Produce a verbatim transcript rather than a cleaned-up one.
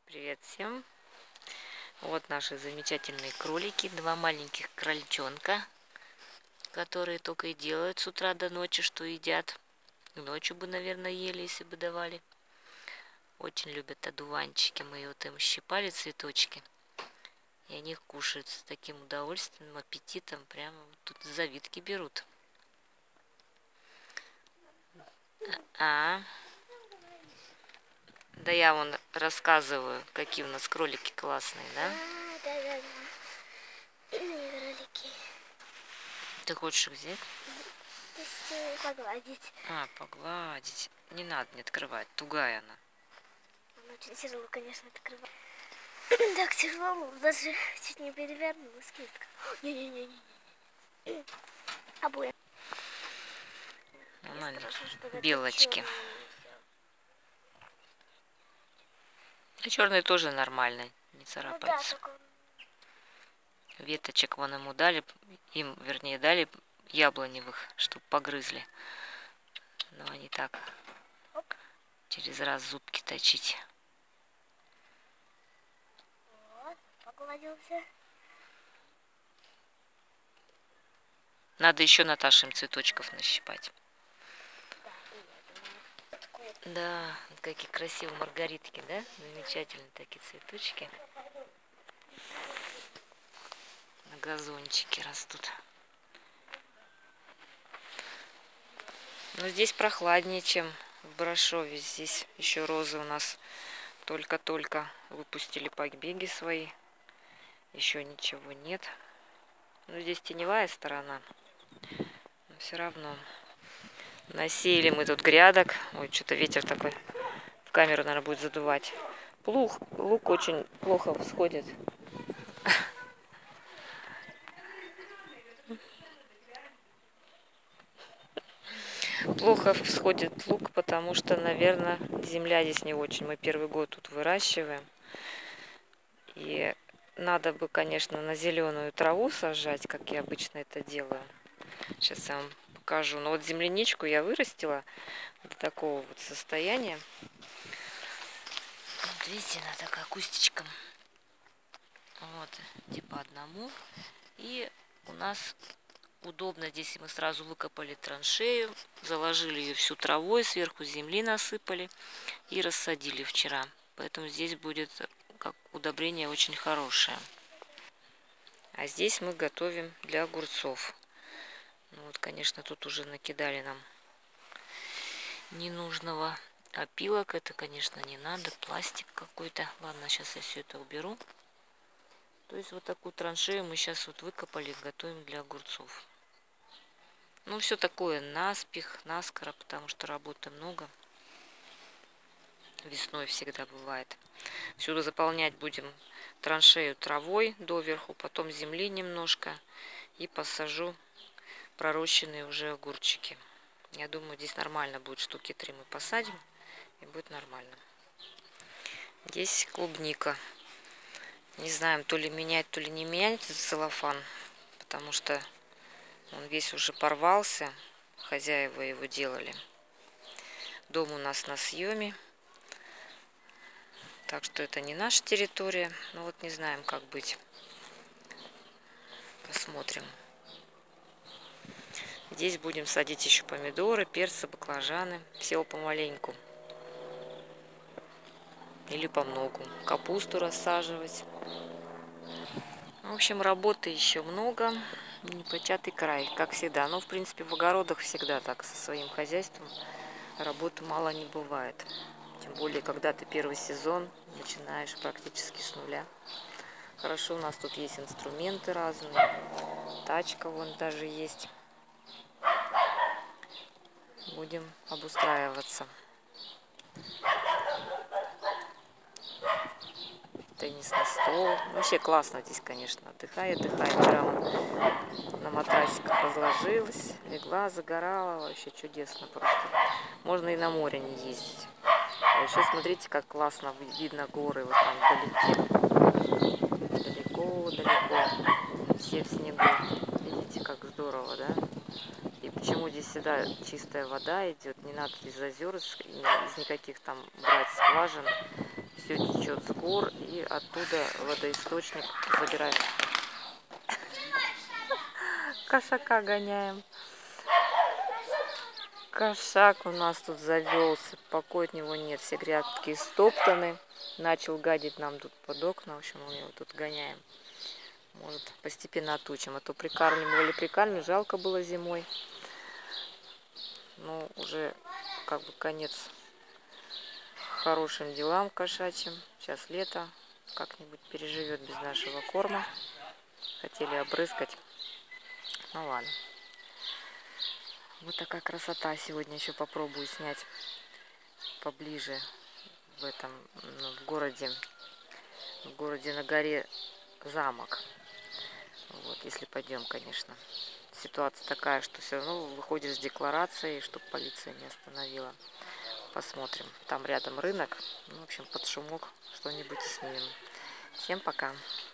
Привет всем! Вот наши замечательные кролики, два маленьких крольчонка, которые только и делают с утра до ночи, что едят. Ночью бы, наверное, ели, если бы давали. Очень любят одуванчики, мы вот им щипали цветочки, и они их кушают с таким удовольствием, аппетитом, прямо вот тут завитки берут. А, да я вон рассказываю, какие у нас кролики классные, да? Да, да, да. Кролики. Ты хочешь их взять? Погладить. А, погладить. Не надо не открывать, тугая она. Она очень тяжело, конечно, открывать. Так тяжело, даже чуть не перевернулась китка. Не-не-не-не. Обои. Белочки. А черные тоже нормально, не царапаются. Ну, да, Веточек вон ему дали, им, вернее, дали яблоневых, чтобы погрызли. Но они так Оп. через раз зубки точить. Вот, погладился. Надо еще, Наташе, им цветочков нащипать. Да, вот какие красивые маргаритки, да? Замечательные такие цветочки. На газончике растут. Но здесь прохладнее, чем в Барашове. Здесь еще розы у нас только-только выпустили побеги свои. Еще ничего нет. Но здесь теневая сторона. Но все равно. Насеяли мы тут грядок. Ой, что-то ветер такой в камеру, наверное, будет задувать. Лук, лук очень плохо всходит. Плохо всходит лук, потому что, наверное, земля здесь не очень. Мы первый год тут выращиваем. И надо бы, конечно, на зеленую траву сажать, как я обычно это делаю. Сейчас я вам покажу. Но вот земляничку я вырастила до такого вот состояния. Вот видите, она такая кустичком. Вот, типа одному. И у нас удобно здесь, мы сразу выкопали траншею, заложили ее всю травой, сверху земли насыпали и рассадили вчера. Поэтому здесь будет как удобрение очень хорошее. А здесь мы готовим для огурцов. Ну вот, конечно, тут уже накидали нам ненужного опилок. Это, конечно, не надо. Пластик какой-то. Ладно, сейчас я все это уберу. То есть вот такую траншею мы сейчас вот выкопали, готовим для огурцов. Ну, все такое наспех, наскоро, потому что работы много. Весной всегда бывает. Всюду заполнять будем траншею травой доверху, потом земли немножко. И посажу пророщенные уже огурчики. Я думаю, здесь нормально будет, штуки три мы посадим, и будет нормально. Здесь клубника. Не знаем, то ли менять, то ли не менять этот целлофан, потому что он весь уже порвался. Хозяева его делали. Дом у нас на съеме. Так что это не наша территория. Ну вот не знаем, как быть. Посмотрим. Здесь будем садить еще помидоры, перцы, баклажаны. Всего помаленьку. Или по многу. Капусту рассаживать. В общем, работы еще много. Непочатый край, как всегда. Но, в принципе, в огородах всегда так, со своим хозяйством. Работы мало не бывает. Тем более, когда ты первый сезон, начинаешь практически с нуля. Хорошо, у нас тут есть инструменты разные. Тачка вон даже есть. Будем обустраиваться. Теннисный стол. Вообще классно здесь, конечно. Отдыхаю, отдыхаю. Прямо на матрасиках разложилась, легла, загорала. Вообще чудесно просто. Можно и на море не ездить. А еще смотрите, как классно видно горы вот там вдалеке. Далеко-далеко. Все в снегу. Видите, как здорово, да? И почему здесь всегда чистая вода идет. Не надо из озер, из никаких там брать скважин. Все течет течет с гор, и оттуда водоисточник забирает. Кошака гоняем. Кошак у нас тут завелся, покоя от него нет, все грядки стоптаны. Начал гадить нам тут под окна, в общем, мы его тут гоняем. Может, постепенно отучим, а то прикармливали, прикармливали, жалко было зимой. Ну, уже как бы конец хорошим делам кошачьим. Сейчас лето, как-нибудь переживет без нашего корма. Хотели обрызгать, ну ладно. Вот такая красота. Сегодня еще попробую снять поближе в этом, ну, в городе, в городе на горе замок. Вот, если пойдем, конечно. Ситуация такая, что все равно выходишь с декларацией, чтобы полиция не остановила. Посмотрим. Там рядом рынок. Ну, в общем, под шумок что-нибудь и снимем. Всем пока.